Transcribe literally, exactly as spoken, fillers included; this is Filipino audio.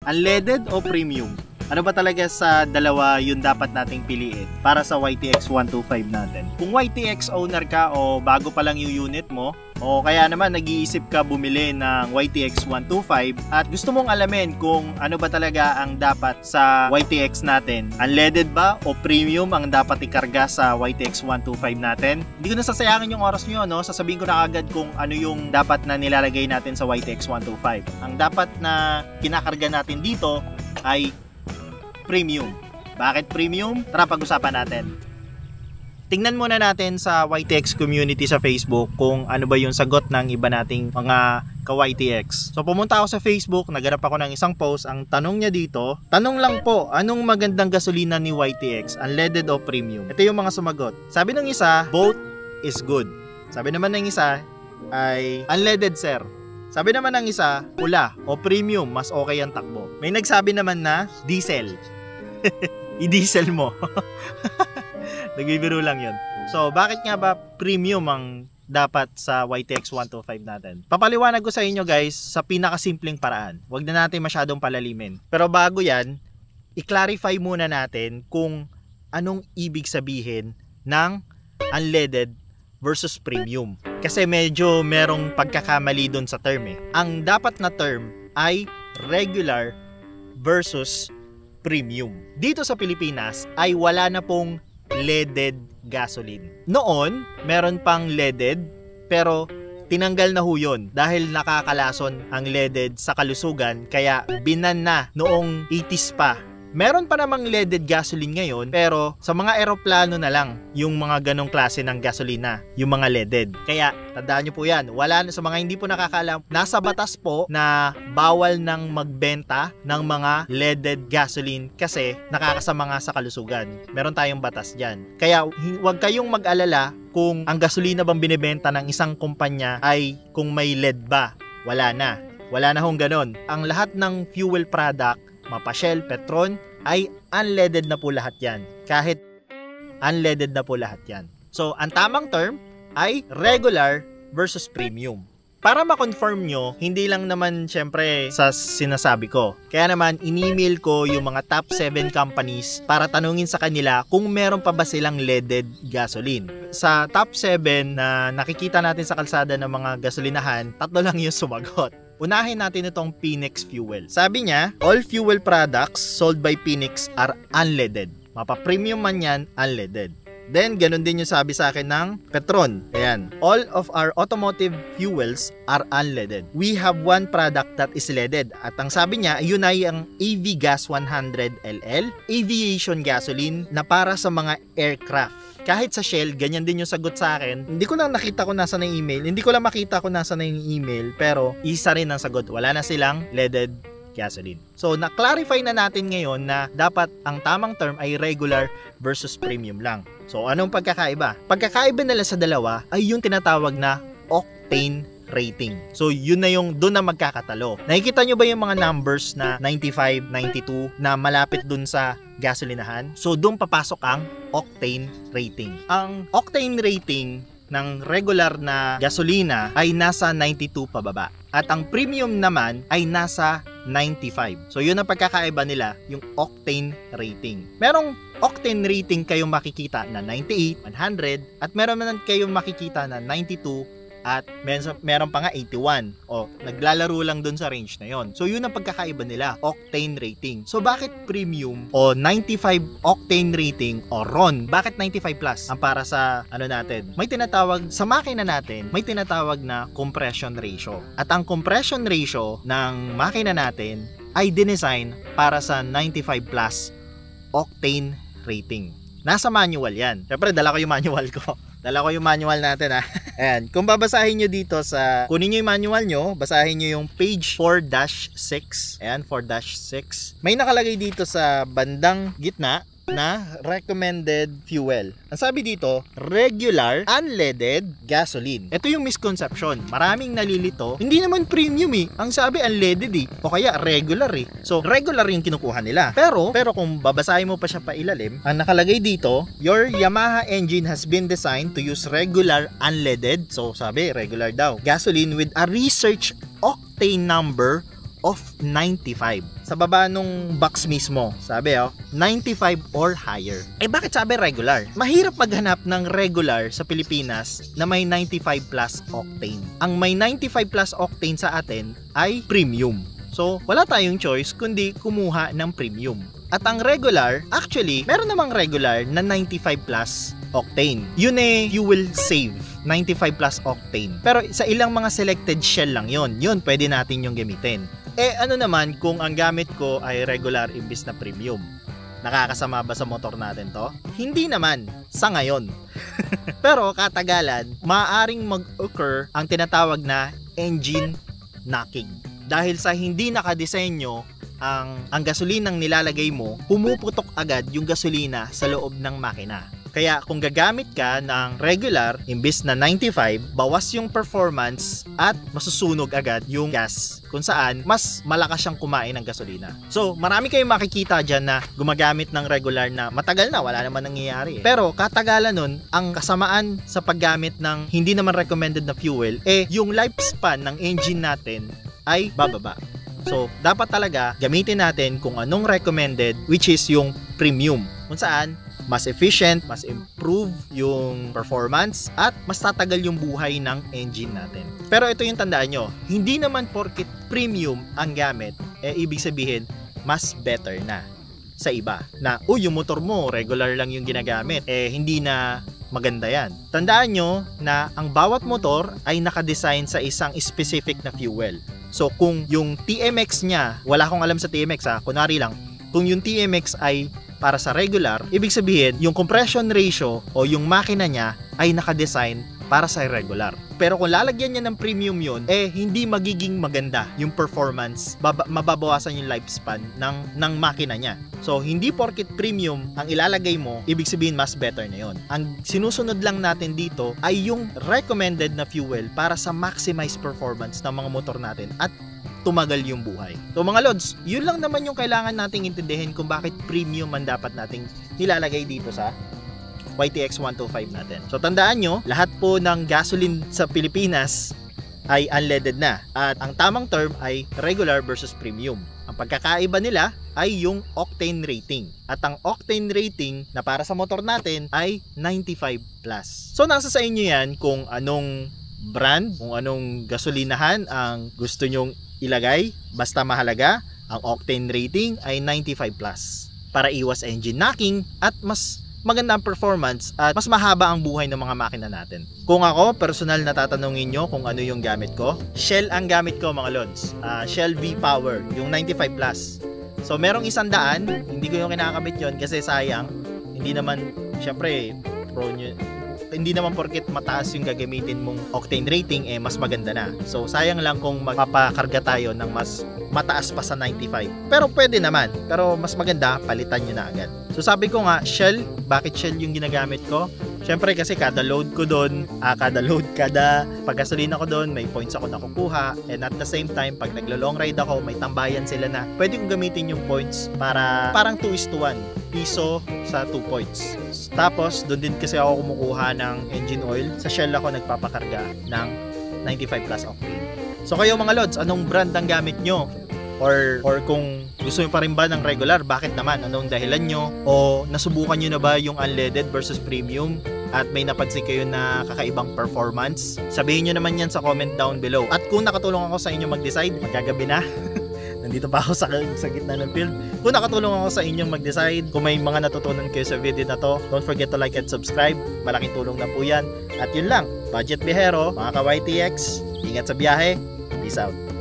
unleaded o premium? Ano ba talaga sa dalawa yung dapat nating piliin para sa Y T X one twenty-five natin? Kung Y T X owner ka o bago pa lang yung unit mo, o kaya naman nag-iisip ka bumili ng Y T X one twenty-five at gusto mong alamin kung ano ba talaga ang dapat sa Y T X natin, unleaded ba o premium ang dapat ikarga sa Y T X one twenty-five natin, hindi ko na sasayangin yung oras nyo, no? Sasabihin ko na agad kung ano yung dapat na nilalagay natin sa Y T X one twenty-five. Ang dapat na kinakarga natin dito ay premium. Bakit premium? Tara pag-usapan natin. Tingnan muna natin sa Y T X community sa Facebook kung ano ba yung sagot ng iba nating mga ka-Y T X. So pumunta ako sa Facebook, naganap ako ng isang post. Ang tanong niya dito, tanong lang po, anong magandang gasolina ni Y T X, unleaded o premium? Ito yung mga sumagot. Sabi ng isa, both is good. Sabi naman ng isa ay unleaded sir. Sabi naman ng isa, pula o premium, mas okay ang takbo. May nagsabi naman na diesel. I-diesel mo. Nagbibiro lang yun. So, bakit nga ba premium ang dapat sa Y T X one twenty-five natin? Papaliwanag ko sa inyo guys sa pinakasimpleng paraan. Huwag na natin masyadong palalimin. Pero bago yan, i-clarify muna natin kung anong ibig sabihin ng unleaded versus premium. Kasi medyo merong pagkakamali dun sa term eh. Ang dapat na term ay regular versus premium. Dito sa Pilipinas ay wala na pong leaded gasoline. Noon, meron pang leaded pero tinanggal na ho yun dahil nakakalason ang leaded sa kalusugan kaya binan na noong eighties pa. Meron pa namang leaded gasoline ngayon pero sa mga eroplano na lang yung mga ganong klase ng gasolina, yung mga leaded. Kaya tandaan nyo po yan, wala sa mga hindi po nakakaalam, nasa batas po na bawal nang magbenta ng mga leaded gasoline kasi nakakasama nga sa kalusugan. Meron tayong batas dyan. Kaya huwag kayong mag-alala kung ang gasolina bang binibenta ng isang kumpanya ay kung may lead ba. Wala na. Wala na hong ganon. Ang lahat ng fuel product, mapa Shell, Petron, ay unleaded na po lahat yan. Kahit unleaded na po lahat yan. So, ang tamang term ay regular versus premium. Para ma-confirm nyo, hindi lang naman syempre sa sinasabi ko. Kaya naman, in-email ko yung mga top seven companies para tanungin sa kanila kung meron pa ba silang leaded gasoline. Sa top seven na nakikita natin sa kalsada ng mga gasolinahan, tatlo lang yung sumagot. Unahin natin itong Phoenix Fuel. Sabi niya, all fuel products sold by Phoenix are unleaded. Mapa-premium man yan, unleaded. Then, ganun din yung sabi sa akin ng Petron. Ayan. All of our automotive fuels are unleaded. We have one product that is leaded. At ang sabi niya, yun ay ang A V Gas one hundred milligrams, aviation gasoline na para sa mga aircraft. Kahit sa Shell, ganyan din yung sagot sa akin. Hindi ko lang nakita kung nasa na yung email. Hindi ko lang makita kung nasa na yung email. Pero, isa rin ang sagot. Wala na silang leaded gasoline. So, na-clarify na natin ngayon na dapat ang tamang term ay regular versus premium lang. So, anong pagkakaiba? Pagkakaiba nila sa dalawa ay yung tinatawag na octane rating. So, yun na yung doon na magkakatalo. Nakikita nyo ba yung mga numbers na ninety-five, ninety-two na malapit dun sa gasolinahan? So, doon papasok ang octane rating. Ang octane rating ng regular na gasolina ay nasa ninety-two pababa. At ang premium naman ay nasa ninety-five. So, yun ang pagkakaiba nila, yung octane rating. Merong octane rating kayong makikita na ninety-eight, one hundred, at meron naman kayong makikita na ninety-two, at meron, meron pa nga eighty-one. O, naglalaro lang dun sa range na yon. So, yun ang pagkakaiba nila, octane rating. So, bakit premium o ninety-five octane rating o R O N? Bakit ninety-five plus ang para sa ano natin? May tinatawag, sa makina natin, may tinatawag na compression ratio. At ang compression ratio ng makina natin ay dinesign para sa ninety-five plus octane rating. Nasa manual yan. Siyempre, dala ko yung manual ko. Dala ko yung manual natin ha. Ayan, kung babasahin nyo dito sa, kunin nyo yung manual nyo, basahin nyo yung page four dash six. Ayan, four dash six. May nakalagay dito sa bandang gitna na recommended fuel. Ang sabi dito, regular unleaded gasoline. Ito yung misconception. Maraming nalilito. Hindi naman premium eh. Ang sabi unleaded eh. O kaya regular eh. So, regular yung kinukuha nila. Pero, pero kung babasahin mo pa siya pa ilalim, ang nakalagay dito, your Yamaha engine has been designed to use regular unleaded. So, sabi, regular daw. Gasoline with a research octane number of ninety-five. Sa baba nung box mismo, sabi oh, ninety-five or higher. Eh bakit sabi regular? Mahirap maghanap ng regular sa Pilipinas na may ninety-five plus octane. Ang may ninety-five plus octane sa atin ay premium. So, wala tayong choice kundi kumuha ng premium. At ang regular, actually, meron namang regular na ninety-five plus octane. Yun eh, you will save ninety-five plus octane. Pero sa ilang mga selected shell lang yun. Yun, pwede natin yung gamitin. Eh, ano naman kung ang gamit ko ay regular imbis na premium? Nakakasama ba sa motor natin to? Hindi naman, sa ngayon. Pero katagalan, maaaring mag-occur ang tinatawag na engine knocking. Dahil sa hindi nakadesenyo ang, ang gasolinang nilalagay mo, pumuputok agad yung gasolina sa loob ng makina. Kaya kung gagamit ka ng regular imbis na ninety-five, bawas yung performance at masusunog agad yung gas kung saan mas malakas siyang kumain ng gasolina. So marami kayong makikita dyan na gumagamit ng regular na matagal na, wala naman nangyayari eh. Pero katagalan nun, ang kasamaan sa paggamit ng hindi naman recommended na fuel, eh yung lifespan ng engine natin ay bababa. So dapat talaga gamitin natin kung anong recommended, which is yung premium, kung saan mas efficient, mas improve yung performance at mas tatagal yung buhay ng engine natin. Pero ito yung tandaan nyo, hindi naman porket premium ang gamit, eh ibig sabihin mas better na sa iba. Na, uy, yung motor mo regular lang yung ginagamit, eh hindi na maganda yan. Tandaan nyo na ang bawat motor ay nakadesign sa isang specific na fuel. So kung yung T M X niya, wala akong alam sa T M X ha, kunwari lang, kung yung T M X ay para sa regular, ibig sabihin yung compression ratio o yung makina niya ay nakadesign para sa regular. Pero kung lalagyan niya ng premium yun, eh hindi magiging maganda yung performance, baba, mababawasan yung lifespan ng, ng makina niya. So hindi porket premium ang ilalagay mo, ibig sabihin mas better na yun. Ang sinusunod lang natin dito ay yung recommended na fuel para sa maximize performance ng mga motor natin at tumagal yung buhay. So mga lods, yun lang naman yung kailangan nating intindihin kung bakit premium ang dapat nating nilalagay dito sa Y T X one twenty-five natin. So tandaan nyo, lahat po ng gasoline sa Pilipinas ay unleaded na. At ang tamang term ay regular versus premium. Ang pagkakaiba nila ay yung octane rating. At ang octane rating na para sa motor natin ay ninety-five plus. So nasa sa inyo yan kung anong brand, kung anong gasolinahan ang gusto nyong ilagay, basta mahalaga ang octane rating ay ninety-five plus para iwas engine knocking at mas maganda ang performance at mas mahaba ang buhay ng mga makina natin. Kung ako, personal na tatanungin nyo kung ano yung gamit ko, Shell ang gamit ko mga lods. uh, Shell V-Power, yung ninety-five plus. So merong isang daan, hindi ko yung kinakabit yon kasi sayang, hindi naman, syempre pro nyo, hindi naman porket mataas yung gagamitin mong octane rating eh mas maganda na. So sayang lang kung magpapakarga tayo ng mas mataas pa sa ninety-five. Pero pwede naman. Pero mas maganda, palitan nyo na agad. So sabi ko nga, Shell, bakit Shell yung ginagamit ko? Syempre kasi kada load ko doon, ah, kada load, kada paggasolina ko doon, may points ako nakukuha. And at the same time, pag naglo-long ride ako, may tambayan sila na pwede kong gamitin yung points para parang two is to one. Piso sa two points. Tapos, doon din kasi ako kumukuha ng engine oil. Sa Shell ako nagpapakarga ng ninety-five plus octane. So kayo mga lods, anong brand ang gamit nyo? Or, or kung gusto nyo pa rin ba ng regular, bakit naman? Anong dahilan nyo? O nasubukan nyo na ba yung unleaded versus premium? At may napansin kayo na kakaibang performance? Sabihin nyo naman yan sa comment down below. At kung nakatulong ako sa inyo mag-decide, magagabi na. Nandito pa ako sa, sa gitna ng field. Kung nakatulong ako sa inyong mag-decide, kung may mga natutunan kayo sa video na to, don't forget to like and subscribe. Malaking tulong na po yan. At yun lang, Budget Bihero, mga ka-Y T X, ingat sa biyahe. Peace out.